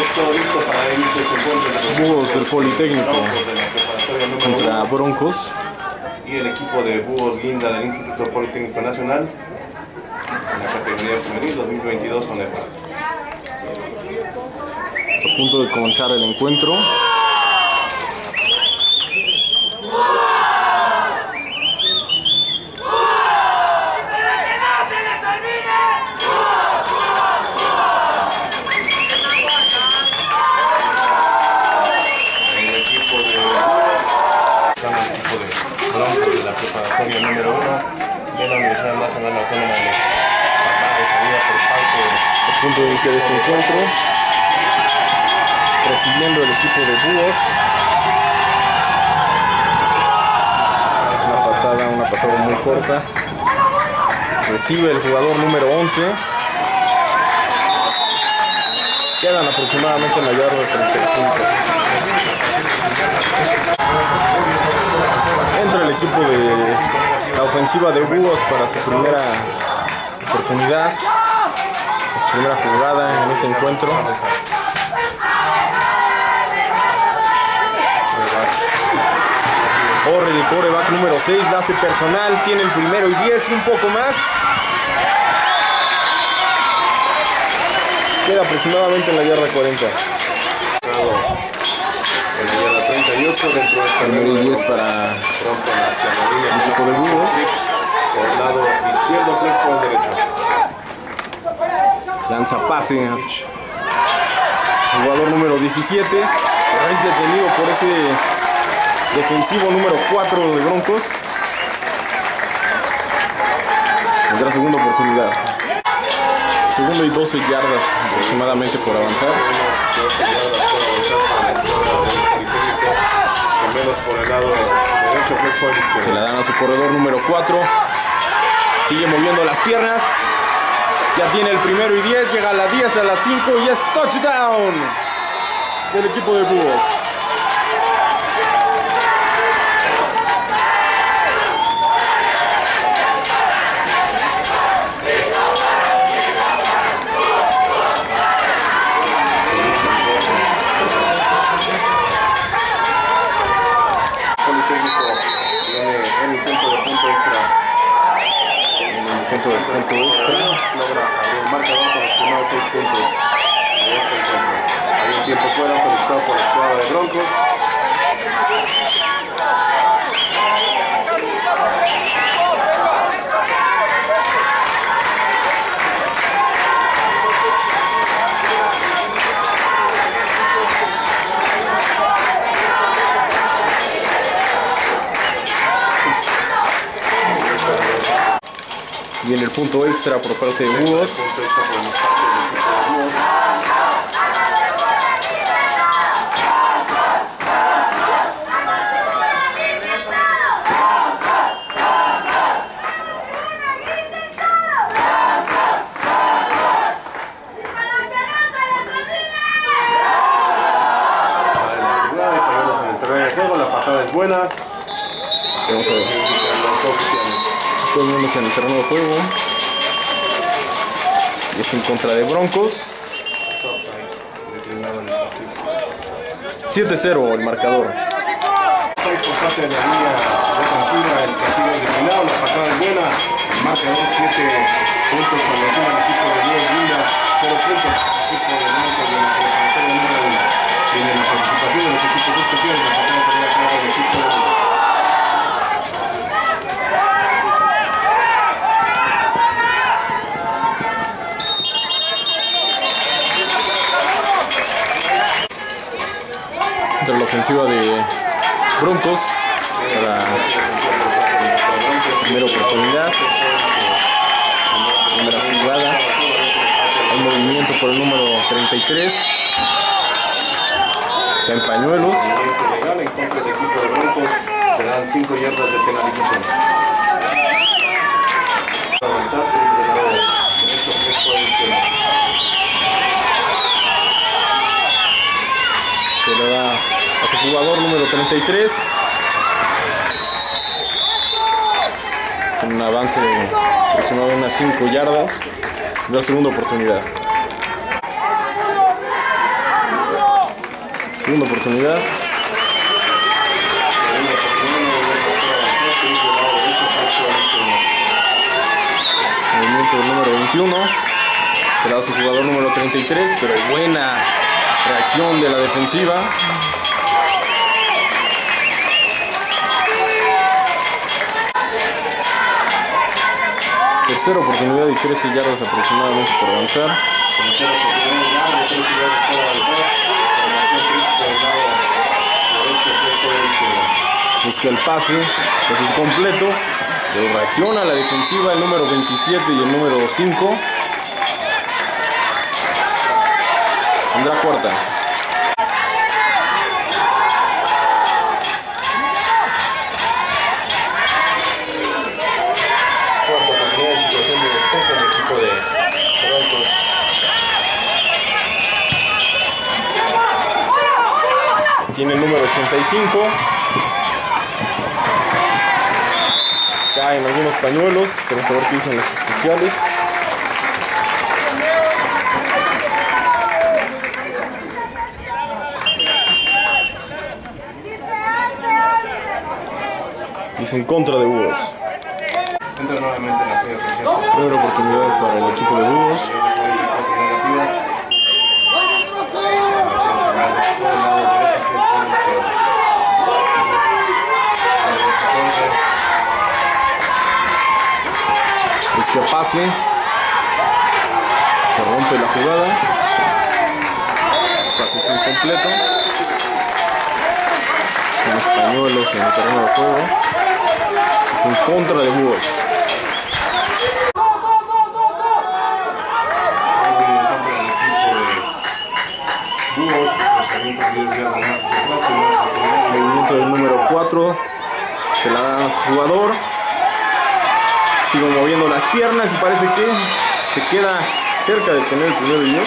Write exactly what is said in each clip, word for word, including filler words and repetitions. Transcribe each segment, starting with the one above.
todo listo para el inicio de su encuentro. Búhos del Politécnico contra Broncos. Y el equipo de Búhos Guinda del Instituto Politécnico Nacional en la categoría femenil dos mil veintidós son EPA. A punto de comenzar el encuentro. Broncos de la preparatoria número uno de la Universidad Nacional Autónoma de Patada de salida por parte de... A punto de iniciar este encuentro, recibiendo el equipo de Búhos. Una patada, una patada muy corta. Recibe el jugador número once. Quedan aproximadamente en la yarda treinta y cinco. Entra el equipo de la ofensiva de Búhos para su primera oportunidad, su primera jugada en este encuentro. Corre el quarterback número seis, la hace personal, tiene el primero y diez y un poco más. Queda aproximadamente en la yarda cuarenta. En la yarda treinta y ocho dentro del primero y diez para el equipo de Búhos. Por el lado izquierdo, flex por el derecho. Lanza pase. Jugador número diecisiete. Es detenido por ese defensivo número cuatro de Broncos. Tendrá segunda oportunidad. Segundo y doce yardas aproximadamente por avanzar. doce yardas por avanzar para la escuadra del Politécnico. Con menos por el lado derecho, flex por el izquierdo. Se la dan a su corredor número cuatro. Sigue moviendo las piernas. Ya tiene el primero y diez. Llega a la diez, a las cinco y es touchdown del equipo de Búhos. Punto de punto extra, logra abrir el marcador con los primeros seis puntos de este encuentro. Hay un tiempo fuera solicitado por la escuadra de Broncos. Viene el punto extra por parte de Búhos. La patada es buena. Vamos a ver. Todo el mundo en el terreno de juego. Y es en contra de Broncos. siete cero el marcador. Por parte de la línea defensiva, el castigo es declinado, la patada es buena. El marcador siete puntos por encima del equipo de Búhos Guinda, cero puntos. El equipo de Broncos de la preparatoria número uno. Tiene la participación de los equipos especiales. La patada sería clara del equipo de Búhos. Entre la ofensiva de Broncos para la primera oportunidad, primera jugada, el movimiento por el número treinta y tres, está en pañuelos. Legal en contra del equipo de Broncos, se dan cinco yardas de penalización. Avanzar por el lado derecho, flex por el izquierdo. Se le da a su jugador número treinta y tres. Con un avance de aproximadamente unas cinco yardas. La segunda oportunidad. Segunda oportunidad. Movimiento del número veintiuno. Será su jugador número treinta y tres, pero buena reacción de la defensiva. Tercera oportunidad y trece yardas aproximadamente por avanzar. Busca el pase, pues es completo, pero reacciona la defensiva el número veintisiete y el número cinco. Tendrá cuarta. Cuarta oportunidad de situación de despeje del equipo de Broncos. Tiene el número ochenta y cinco. Caen algunos pañuelos, por favor que dicen los oficiales. Dice en contra de Búhos. Entra nuevamente en la serie oficial. Primera oportunidad para el equipo de Búhos. Busca pase. Se rompe la jugada. Pase es incompleto. Los pañuelos en el terreno de juego. Es en contra de Búhos. Movimiento del número cuatro. Se la dan a su jugador. Sigo moviendo las piernas y parece que se queda cerca de tener el primero y diez.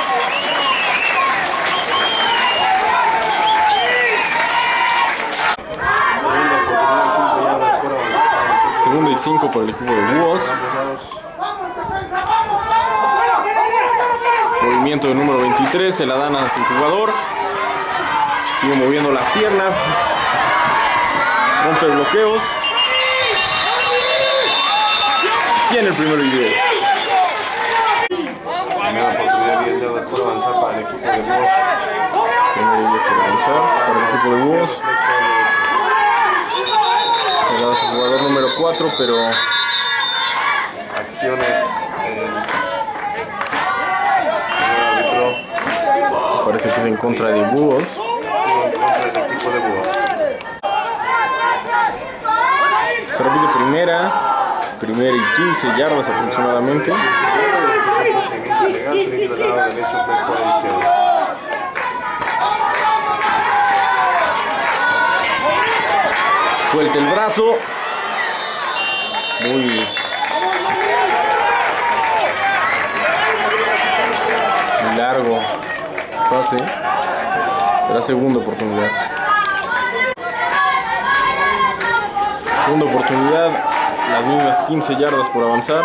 Segunda y cinco por el equipo de Búhos. Movimiento del número veintitrés, se la dan a su jugador. Sigue moviendo las piernas. Rompe bloqueos. Tiene el primero y diez. Primera oportunidad, diez yardas por avanzar para el equipo de Búhos. Primero y diez por avanzar para el equipo de Búhos. Le da a su jugador número cuatro, pero Acciones. Eh, árbitro. parece que es en contra de Búhos. En contra del equipo de Búhos. Se repite primera. Primera y quince yardas aproximadamente. Suelta el brazo. Muy largo pase. La segunda oportunidad. Segunda oportunidad. Las mismas quince yardas por avanzar.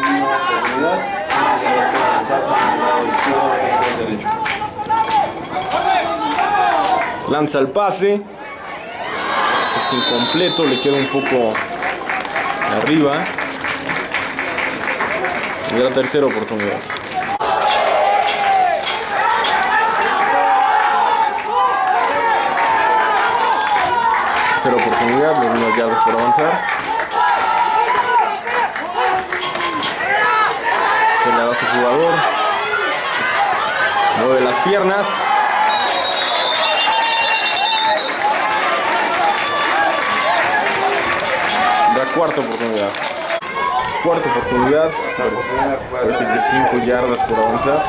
Lanza el pase. Es incompleto, le queda un poco arriba. Y la tercera oportunidad. Tercera oportunidad, las mismas yardas por avanzar. Se le da a su jugador. Mueve las piernas. Da cuarta oportunidad. Cuarta oportunidad. Parece que cinco yardas por avanzar.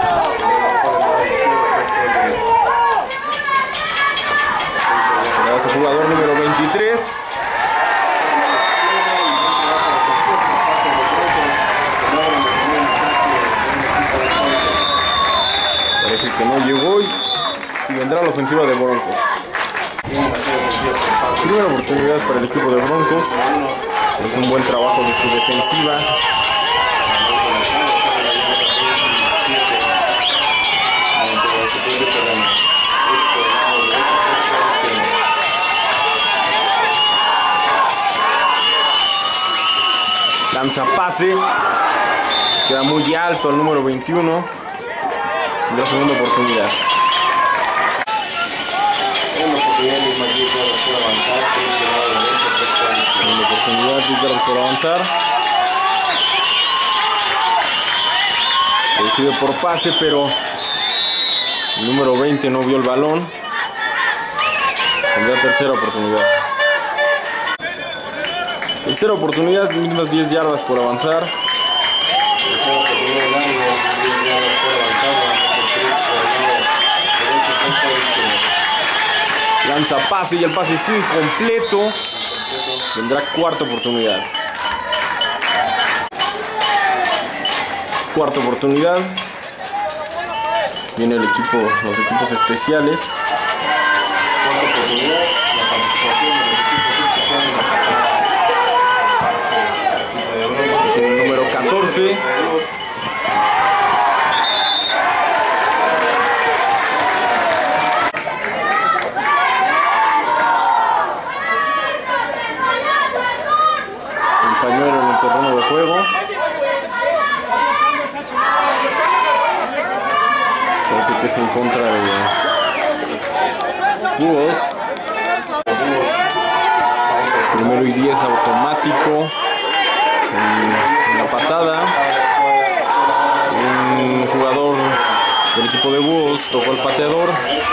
Se le da a su jugador número veintitrés. Parece que no llegó y, y vendrá la ofensiva de Broncos. Primera oportunidad para el equipo de Broncos. Es un buen trabajo de su defensiva. Lanza pase. Queda muy alto el número veintiuno. La segunda oportunidad. Segunda oportunidad, diez yardas por avanzar. Se decide por pase, pero el número veinte no vio el balón. Tendrá tercera oportunidad. Tercera oportunidad, mismas diez yardas por avanzar. Lanza pase y el pase es incompleto. Vendrá cuarta oportunidad. Cuarta oportunidad. Viene el equipo, los equipos especiales. Cuarta oportunidad, la participación de los equipos especiales. Tiene el número catorce. El pañuelo en el terreno de juego. Parece que es en contra de Búhos. Primero y diez automático. En la patada. Un jugador del equipo de Búhos tocó el pateador.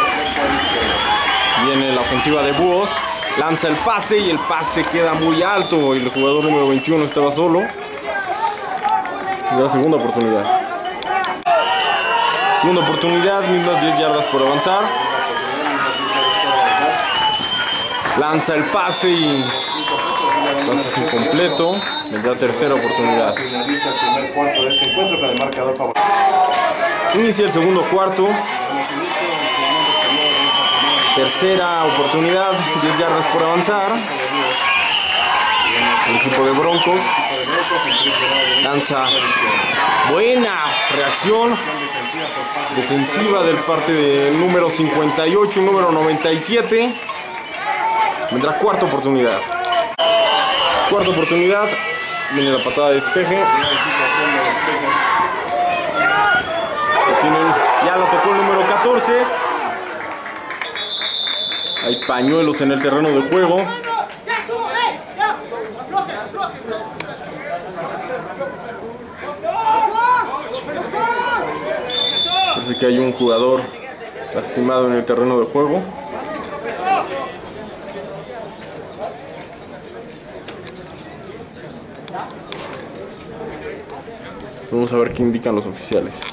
Viene la ofensiva de Búhos. Lanza el pase y el pase queda muy alto. Y el jugador número veintiuno estaba solo. La segunda oportunidad. Segunda oportunidad, mismas diez yardas por avanzar. Lanza el pase y el pase es incompleto. Vendrá tercera oportunidad. Finaliza el primer cuarto de este encuentro con el marcador favorito. Inicia el segundo cuarto. Tercera oportunidad, diez yardas por avanzar. El equipo de Broncos lanza. Buena reacción defensiva del parte del número cincuenta y ocho, número noventa y siete. Vendrá cuarta oportunidad. Cuarta oportunidad. Viene la patada de despeje. Tienen, ya la tocó el número catorce. Hay pañuelos en el terreno de juego. Parece que hay un jugador lastimado en el terreno de juego. Vamos a ver qué indican los oficiales.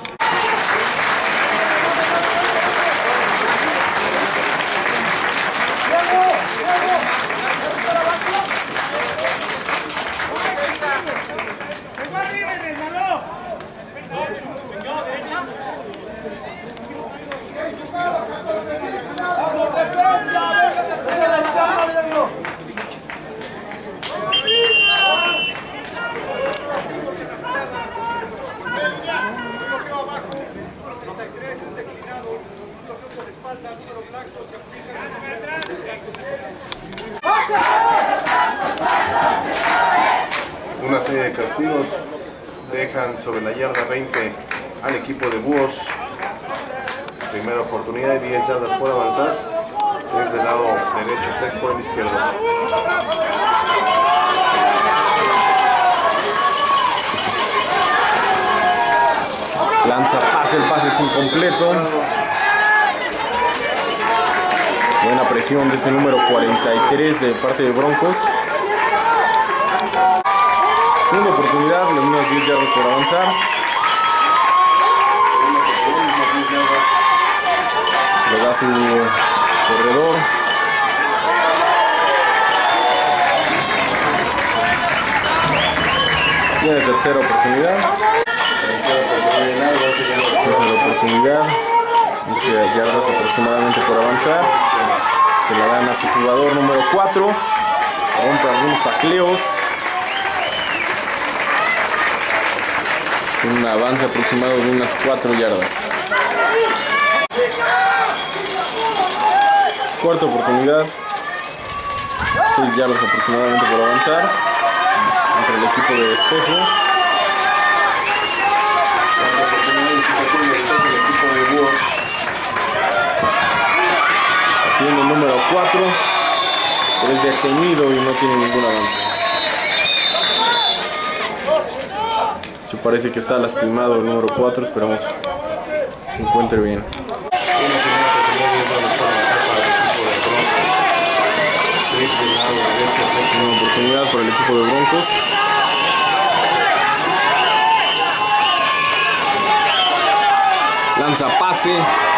Una serie de castigos dejan sobre la yarda veinte al equipo de Búhos. Primera oportunidad y diez yardas por avanzar. Desde el lado derecho, tres por el izquierdo. Lanza pase, el pase es incompleto. Buena presión de ese número cuarenta y tres de parte de Broncos. Segunda oportunidad, las mismas diez yardas por avanzar. Le da su corredor. Tiene tercera oportunidad. Tercera oportunidad, Tercera oportunidad. once yardas aproximadamente por avanzar. Se la dan a su jugador número cuatro. Rompe algunos tacleos. Un avance aproximado de unas cuatro yardas. Cuarta oportunidad. seis yardas aproximadamente por avanzar. contra el equipo de Espejo. Tiene el número cuatro, pero es detenido y no tiene ningún avance. Yo parece que está lastimado el número cuatro, esperamos se encuentre bien. Una oportunidad para el equipo de Broncos. Lanza pase,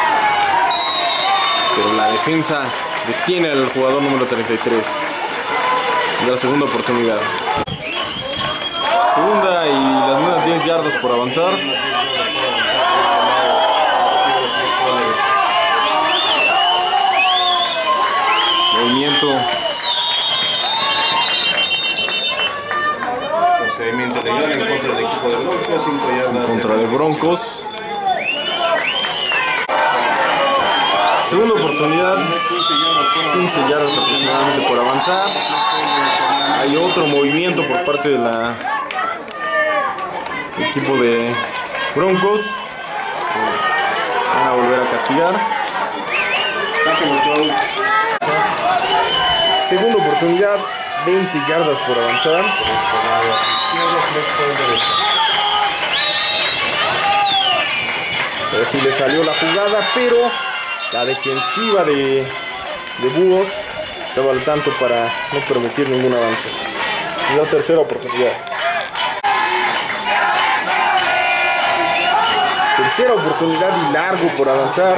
pero la defensa detiene al jugador número treinta y tres. De la segunda oportunidad. Segunda y las mismas diez yardas por avanzar. Movimiento. Procedimiento legal en contra del equipo de Broncos. cinco yardas. En contra de Broncos. Segunda oportunidad. quince yardas aproximadamente por avanzar. Hay otro movimiento por parte del equipo de Broncos. Van a volver a castigar. Segunda oportunidad, veinte yardas por avanzar. A ver si le salió la jugada, pero la defensiva de, de Búhos estaba al tanto para no permitir ningún avance. Y la tercera oportunidad. Tercera oportunidad y largo por avanzar.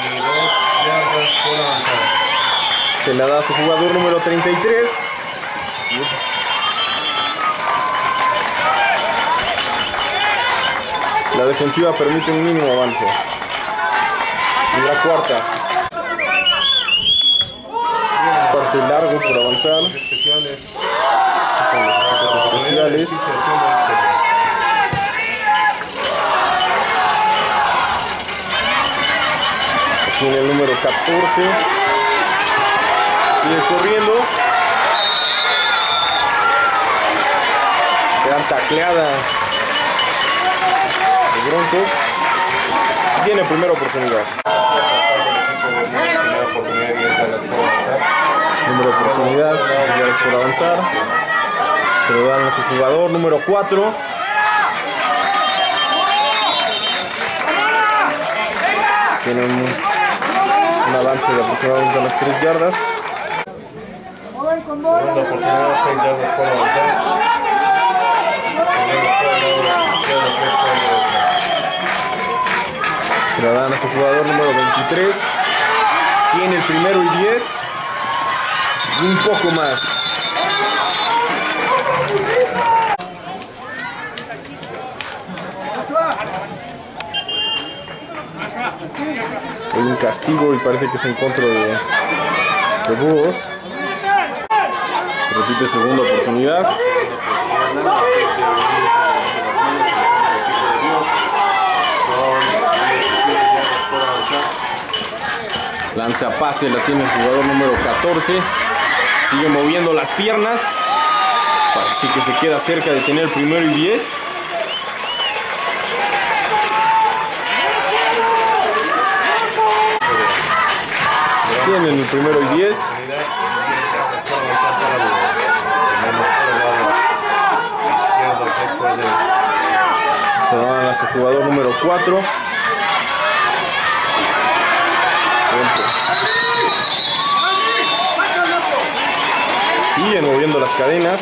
Se la da a su jugador número treinta y tres. La defensiva permite un mínimo avance. Y la cuarta. Parte largo por avanzar. Especiales. Con los equipos especiales. Tiene el número catorce. Sigue corriendo. Gran tacleada de Broncos. Tiene primera oportunidad. Número de oportunidad, ya por avanzar. Se lo dan a su jugador número cuatro. Tiene un, un avance de aproximadamente unas tres yardas. Segunda oportunidad, seis yardas por avanzar. Se la dan a su jugador número veintitrés. Tiene el primero y diez. Y un poco más. Hay un castigo y parece que es en contra de, de Búhos. Se repite segunda oportunidad. Lanza pase, la tiene el jugador número catorce. Sigue moviendo las piernas. Parece que se queda cerca de tener el primero y diez. Tienen el primero y diez. Se van a su jugador número cuatro. Siguen moviendo las cadenas.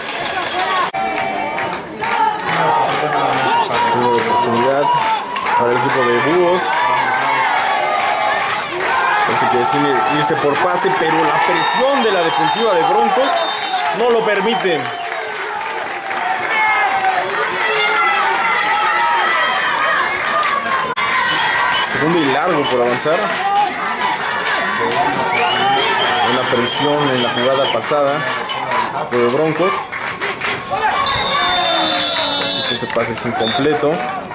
Una oportunidad para el equipo de Búhos. Parece que decide irse por pase, pero la presión de la defensiva de Broncos no lo permiten. Segundo y largo por avanzar. Una presión en la jugada pasada de Broncos. Así que ese pase es incompleto.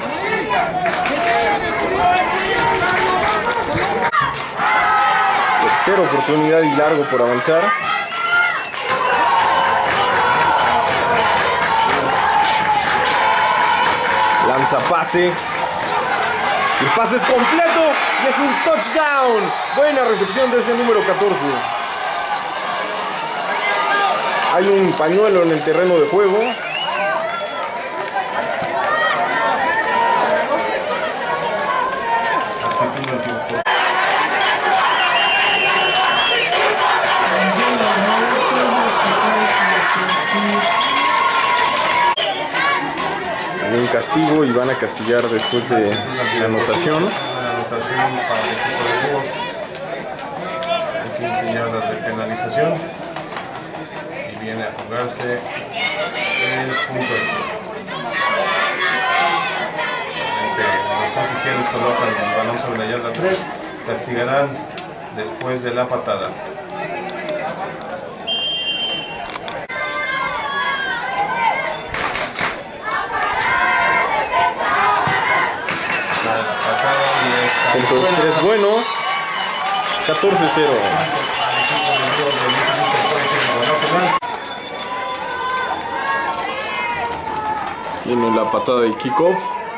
Tercera oportunidad y largo por avanzar. Lanza pase. El pase es completo y es un touchdown. Buena recepción de ese número catorce. Hay un pañuelo en el terreno de juego. Hay un castigo y van a castigar después de la anotación. La anotación para el equipo de Búhos. Hay quince yardas de penalización. Y viene a jugarse el punto extra. Los oficiales colocan el balón sobre la yarda tres. Castigarán después de la patada. Punto extra es bueno. catorce cero. Viene la patada de kickoff.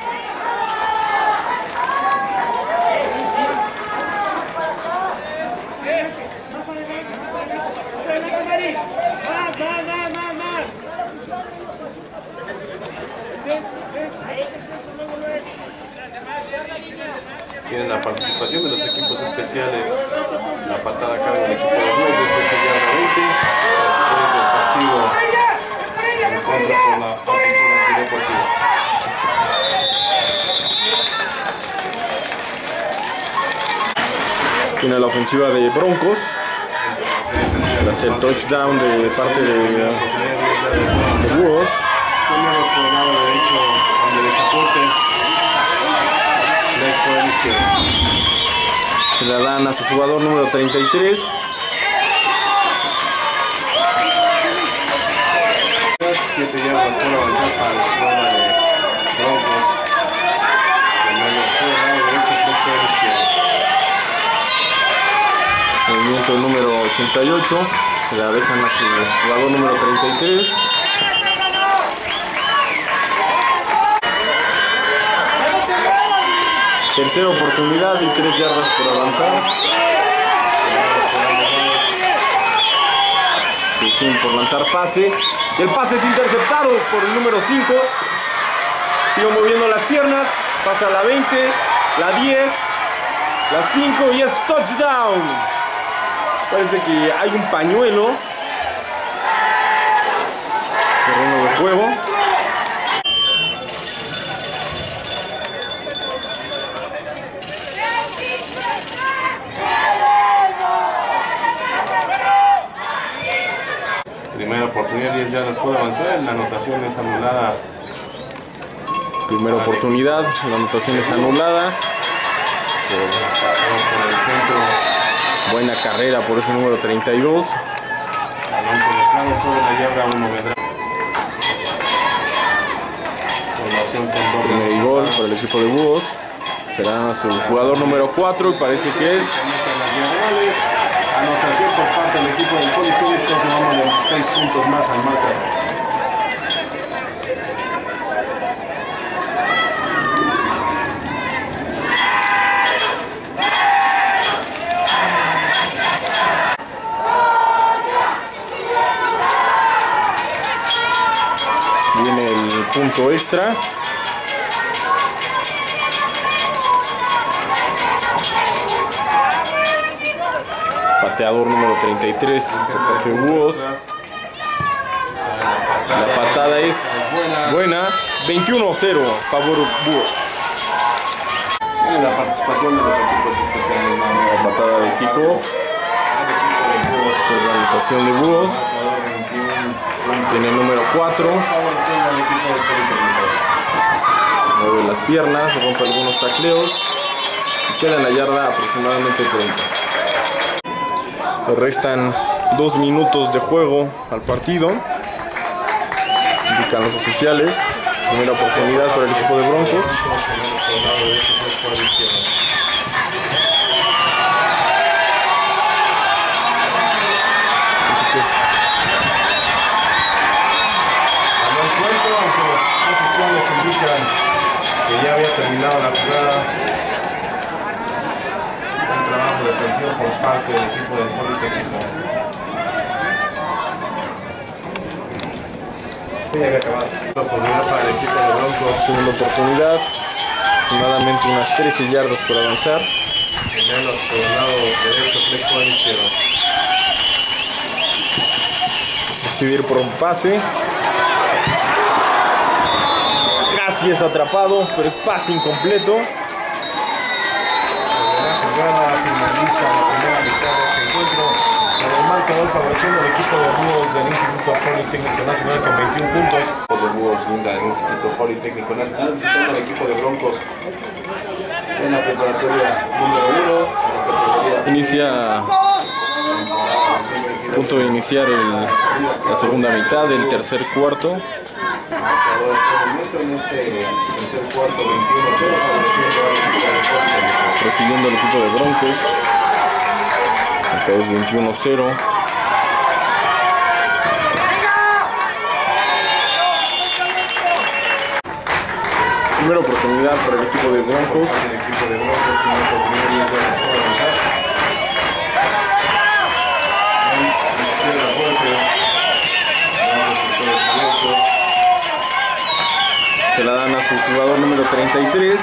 Tienen la participación de los equipos especiales. La patada a cargo del equipo de Búhos desde su yarda veinte. Después del castigo en contra por la actitud antideportiva. Tiene la ofensiva de Broncos. Tras el touchdown de parte de, de Búhos. Tenemos por el lado derecho donde el capote. Por el izquierdo. Se la dan a su jugador número treinta y tres. siete yardas por avanzar para la escuadra de Broncos. Movimiento número ochenta y ocho. Se la dejan a su jugador número treinta y tres. Tercera oportunidad y tres yardas por avanzar. Deciden por lanzar pase. Y el pase es interceptado por el número cinco. Sigue moviendo las piernas. Pasa la veinte, la diez, la cinco y es touchdown. Parece que hay un pañuelo. Terreno de juego. Primera oportunidad, diez yardas por avanzar. La anotación es anulada. Primera oportunidad, la anotación es anulada. Por, por el centro. Buena carrera por ese número treinta y dos. Balón colocado sobre la yarda uno. Vendrá. Formación con doble. Primer y gol por el equipo de Búhos. Será a su jugador número cuatro y parece que es. Anotación por parte del equipo del Polyphilic, sumamos seis puntos más al marcador. Viene el punto extra. Pateador número treinta y tres por parte de Búhos. La patada es buena. veintiuno cero favor Búhos. Tiene la participación de los equipos especiales. La patada de kickoff. Por la anotación de Búhos. Tiene el número cuatro. Mueve las piernas, rompe algunos tacleos. Y queda en la yarda aproximadamente treinta. Le restan dos minutos de juego al partido. Indican los oficiales. Primera oportunidad para el equipo de Broncos. Así que es balón suelto, aunque los oficiales indican que ya había terminado la jugada. Un trabajo defensivo por parte del equipo del Politécnico. Sí, ya había acabado. Oportunidad para el equipo de Broncos. Segunda oportunidad. Aproximadamente unas trece yardas por avanzar. Menos por el lado derecho, flex por el izquierdo. Decidir por un pase. Casi es atrapado, pero es pase incompleto. La jugada finaliza la primera mitad de este encuentro. Con el marcador favoreciendo al equipo de Búhos del Instituto Politécnico Nacional con veintiún puntos. De Búhos linda del Instituto Politécnico Nacional visitando al equipo de Broncos en la preparatoria número uno. Inicia. Punto de iniciar el, la segunda mitad del tercer cuarto. Recibiendo el equipo de Broncos. Acá es veintiuno cero. Primera oportunidad para el equipo de Broncos. El equipo de Broncos tiene la oportunidad de avanzar. Izquierda fuerte. Se la dan a su jugador número treinta y tres.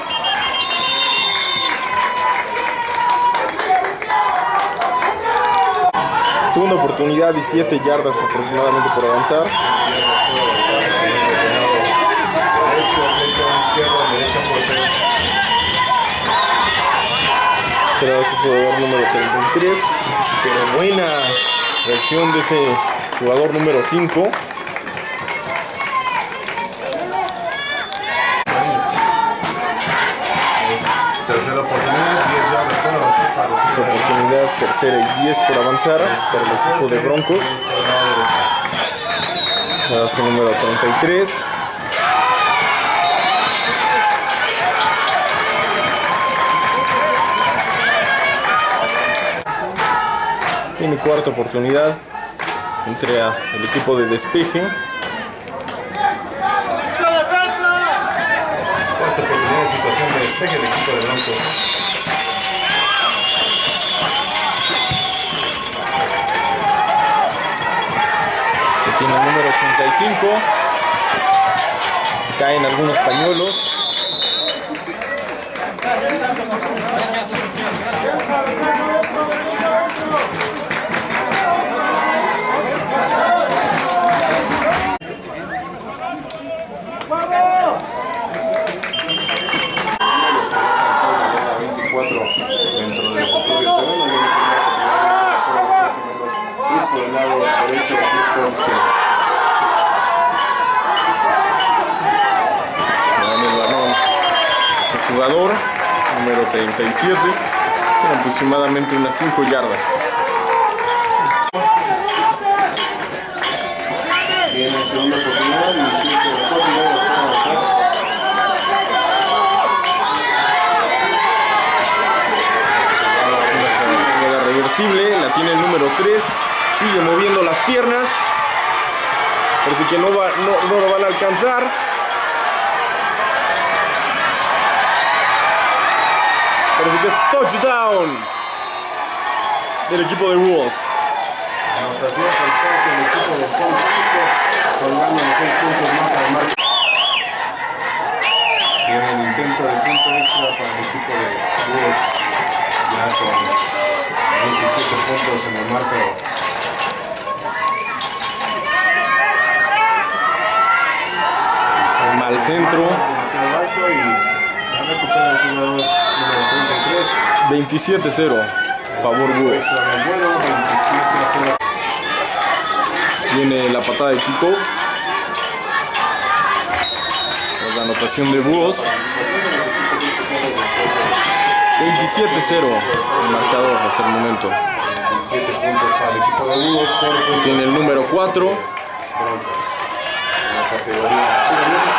Segunda oportunidad, diecisiete yardas aproximadamente por avanzar. Se la da a su jugador número treinta y tres. Pero buena reacción de ese jugador número cinco. Tercera oportunidad, diez yardas por avanzar para los Esta oportunidad, tercera y diez por avanzar para el equipo de Broncos. Le da su número treinta y tres. Tiene cuarta oportunidad. Entra el equipo de despeje. Cuarta oportunidad de situación de despeje del equipo de Broncos. Tiene el número ochenta y cinco. Caen algunos pañuelos. Dentro de su propio terreno, por el lado derecho, por el izquierdo. Dan el balón a su jugador número treinta y siete, con aproximadamente unas cinco yardas. Viene segunda oportunidad, diecisiete de cuatro yardas para avanzar. Reversible, la tiene el número tres, sigue moviendo las piernas, parece que no, va, no, no lo van a alcanzar. Parece que es touchdown del equipo de Búhos. Anotación por parte del equipo de Politécnico, colgando los seis puntos más al marco. Viene el intento de punto extra para el equipo de Búhos, ya con veintisiete puntos en el marcador. Mal centro. Demasiado alto y la recupera el jugador número treinta y tres. veintisiete cero. Favor Búhos. Extra muy bueno, veintisiete a cero. Viene la patada de kickoff. La anotación de Búhos. veintisiete cero el marcador hasta el momento. veintisiete puntos para el equipo de Búhos, cero puntos. Tiene el número cuatro. En la categoría juvenil.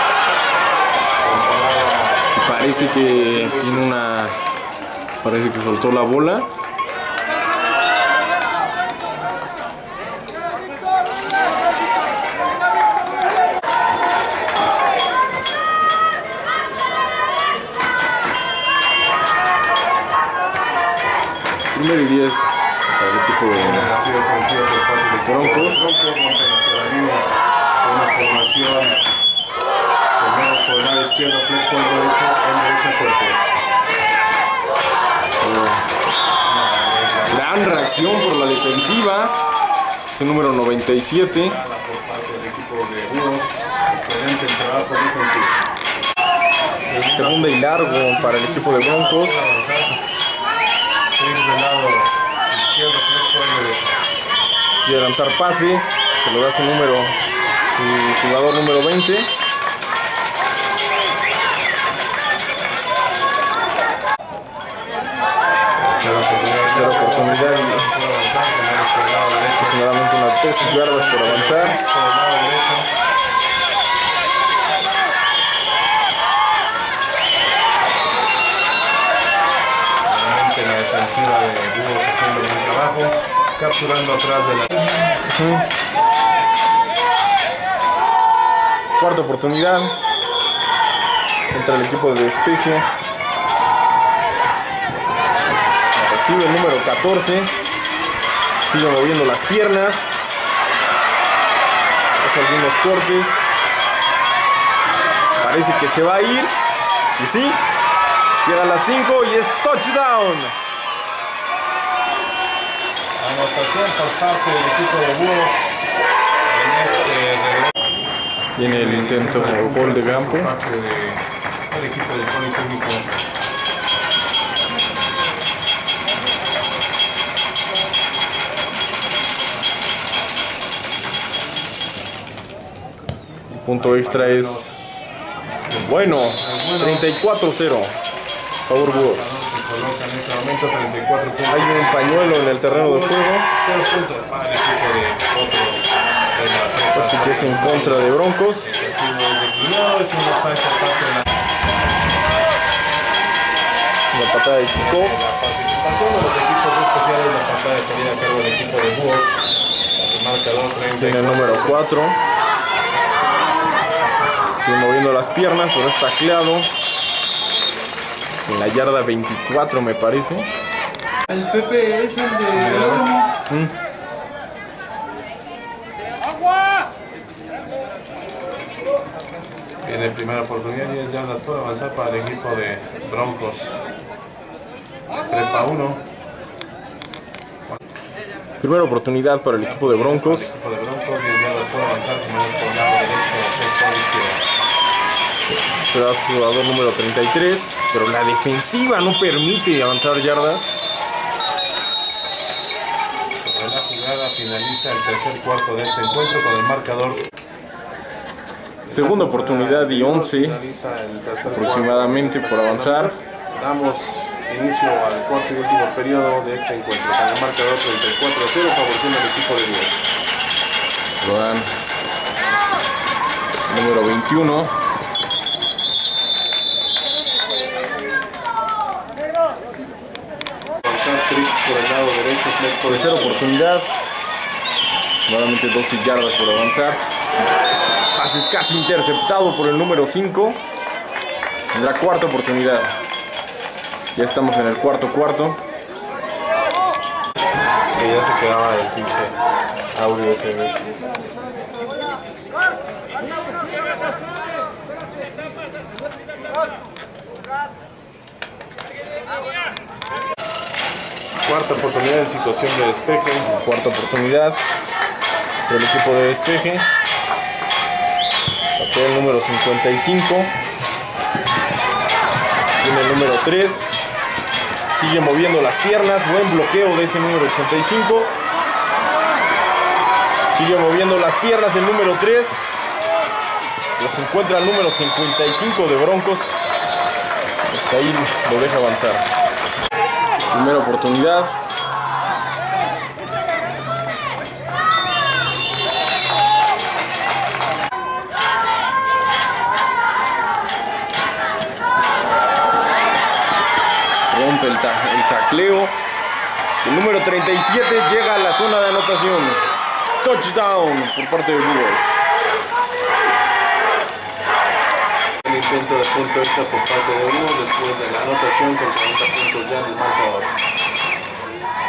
Parece que tiene una... Parece que soltó la bola. Primero y diez para el equipo de Ha sido ofensiva por parte de Broncos. Broncos, rompen hacia la línea con una formación. Primero por el lado izquierdo, flex por el derecho, en derecha fuerte. Gran reacción por la defensiva. Ese número noventa y siete. Por parte del equipo de Búhos. Excelente el trabajo defensivo. Segunda y largo para el equipo de Broncos. Flex del lado izquierdo, flex por el derecho. Quiere lanzar pase. Se lo da su número, su jugador número veinte. Tercera oportunidad. Aproximadamente unas tres yardas por avanzar. Nuevamente la defensiva de Búhos haciendo buen trabajo, capturando atrás de la... Uh-huh. Cuarta oportunidad. Entra el equipo de despeje. Recibe el número catorce. Sigue moviendo las piernas. Hace algunos cortes. Parece que se va a ir. Y sí. Llega a las cinco y es touchdown. Anotación por parte del equipo de Búhos. En este Tiene el intento de gol de campo. por parte del equipo del Politécnico. Punto extra es bueno, treinta y cuatro cero. Favor Búhos. Se coloca en este momento treinta y cuatro puntos. Hay un pañuelo en el terreno de juego. cero puntos para el equipo de otros de la Así que es en contra de Broncos. castigo es declinado, es un offside por parte de la, Una patada de kickoff. la participación de los equipos especiales. La patada de salida a cargo del equipo de Búhos. El marcador treinta y cuatro. Tiene el número cuatro. Sigue moviendo las piernas, pero es tacleado. En la yarda veinticuatro me parece. El Pepe es el de Velódromo. Mm. Viene primera oportunidad, diez yardas por avanzar para el equipo de Broncos. Prepa uno. Primera oportunidad para el equipo de Broncos. El equipo de Broncos, diez yardas por avanzar, primero por el lado derecho, por la izquierda. Será su jugador número treinta y tres. Pero la defensiva no permite avanzar yardas. Sobre la jugada finaliza el tercer cuarto de este encuentro con el marcador. Segunda oportunidad y once Finaliza el tercer aproximadamente cuarto. por avanzar. Damos inicio al cuarto y último periodo de este encuentro con el marcador treinta y cuatro a cero favoreciendo al equipo de Búhos. Lo dan número veintiuno. Avanzar Trix por el lado derecho, Flex por el Tercera lado. oportunidad. Nuevamente doce yardas por avanzar. Pase es casi interceptado por el número cinco. Tendrá cuarta oportunidad. Ya estamos en el cuarto cuarto. Y ya se quedaba el pinche audio ese. güey. Cuarta oportunidad en situación de despeje. Cuarta oportunidad del equipo de despeje. Patea el número cincuenta y cinco. Tiene el número tres. Sigue moviendo las piernas. Buen bloqueo de ese número ochenta y cinco. Sigue moviendo las piernas el número tres. Los encuentra el número cincuenta y cinco de Broncos. Hasta ahí lo deja avanzar. Primera oportunidad. Rompe el, ta el tacleo. El número treinta y siete llega a la zona de anotación. Touchdown por parte de Búhos. El intento de punto extra por parte de Búhos después de la anotación con cuarenta puntos ya en el marcador.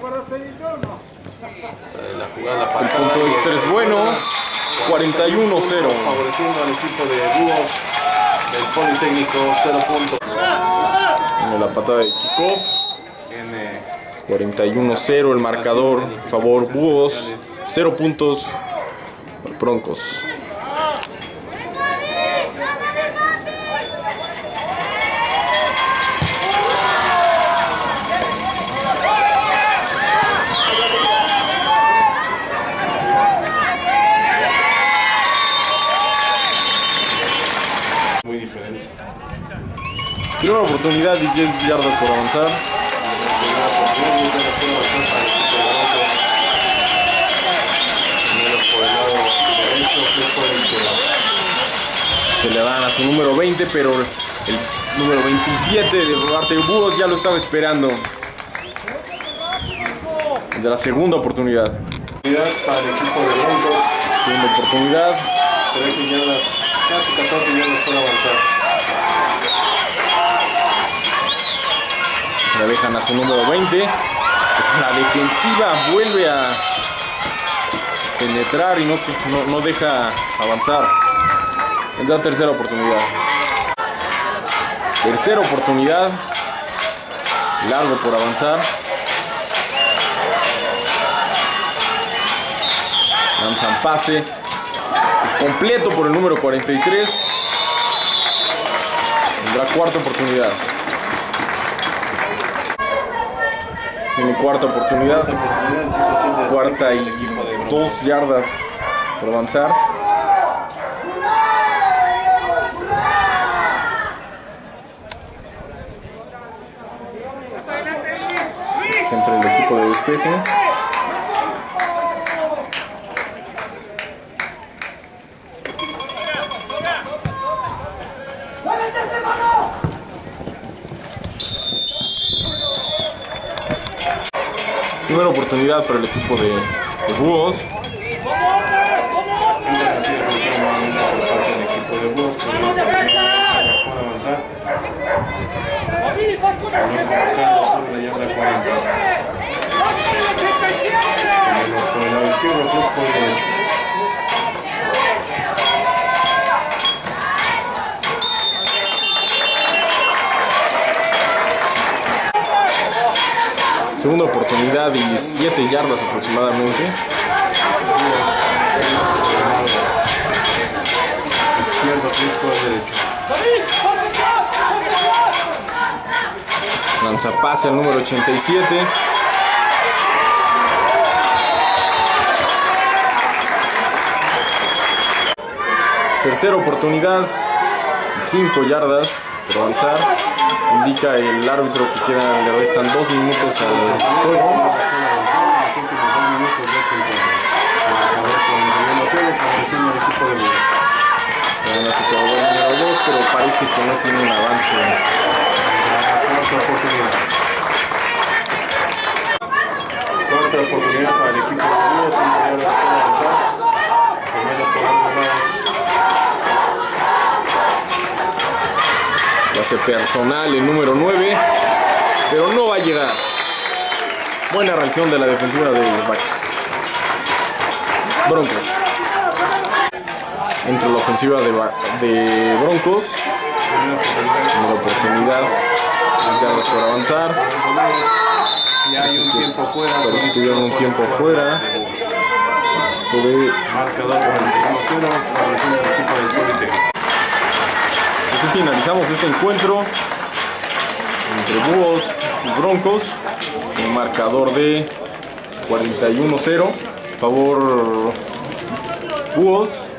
Sale la jugada. El punto extra es bueno. cuarenta y uno cero. Favoreciendo al equipo de Búhos del Politécnico. cero puntos. Tiene la patada de kickoff. cuarenta y uno cero el marcador. Favor Búhos. cero puntos. Broncos. Muy diferente. Primera oportunidad y diez yardas por avanzar. Se le van a su número veinte, pero el número veintisiete de parte de Búhos ya lo estaba esperando. De la segunda oportunidad. Para el equipo de Broncos. Segunda oportunidad. trece yardas, casi catorce yardas por avanzar. La dejan a su número veinte. La defensiva vuelve a penetrar y no, no, no deja avanzar. En la tercera oportunidad. Tercera oportunidad. Largo por avanzar. Lanzan pase. Es completo por el número cuarenta y tres. Tendrá cuarta oportunidad. Tiene cuarta oportunidad. Cuarta y dos yardas por avanzar. Entre el equipo de despeje. Primera oportunidad para el equipo de, de Búhos. Segunda oportunidad y siete yardas aproximadamente. Lanza pase al número ochenta y siete. Tercera oportunidad y cinco yardas por avanzar. Indica el árbitro que quedan, le restan dos minutos al juego. Van a superar el número dos, pero parece que no tiene un avance. Cuarta oportunidad. Cuarta oportunidad para el equipo de Búhos. Ahora se puede avanzar. Primeros por Hace personal el número nueve, pero no va a llegar. Buena reacción de la defensiva de Broncos. Entre la ofensiva de, de Broncos. Una oportunidad. Ya por avanzar. Ya hay un tiempo fuera. Parece que tuvieron un tiempo fuera. Puede... Marcador cuarenta y uno cero. Favoreciendo al equipo del Politécnico. Así finalizamos este encuentro entre Búhos y Broncos. Un marcador de cuarenta y uno cero. Favor Búhos.